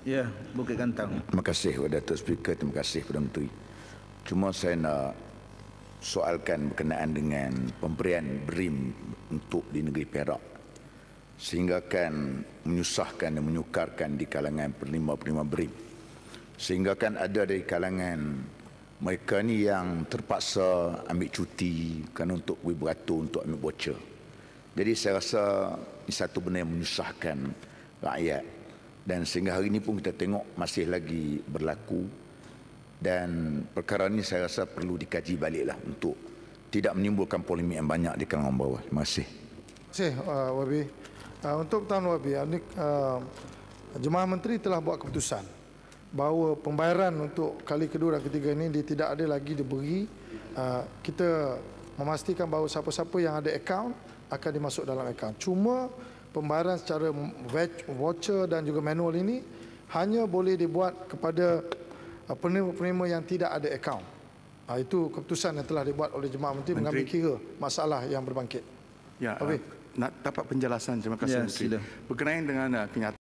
Ya, Bukit Kantang. Terima kasih kepada Datuk Speaker, terima kasih kepada Menteri. Cuma saya nak soalkan berkenaan dengan pemberian BRIM untuk di negeri Perak, sehingga kan menyusahkan dan menyukarkan di kalangan penerima-penerima BRIM, sehingga kan ada dari kalangan mereka ni yang terpaksa ambil cuti kerana untuk pergi beratur untuk ambil voucher. Jadi saya rasa ini satu benda yang menyusahkan rakyat, dan sehingga hari ini pun kita tengok masih lagi berlaku, dan perkara ini saya rasa perlu dikaji baliklah untuk tidak menimbulkan polemik yang banyak di kalangan bawah. Terima kasih. Terima kasih Wabi. Untuk Tuan Wabi, Jemaah Menteri telah buat keputusan bahawa pembayaran untuk kali kedua dan ketiga ini tidak ada lagi diberi. Kita memastikan bahawa siapa-siapa yang ada akaun akan dimasuk dalam akaun. Cuma pembayaran secara voucher dan juga manual ini hanya boleh dibuat kepada penerima-penerima yang tidak ada akaun. Itu keputusan yang telah dibuat oleh Jemaah Menteri mengambil kira masalah yang berbangkit. Ya, nak dapat penjelasan. Terima kasih, Ya, Menteri. sila. Berkenaan dengan kenyataan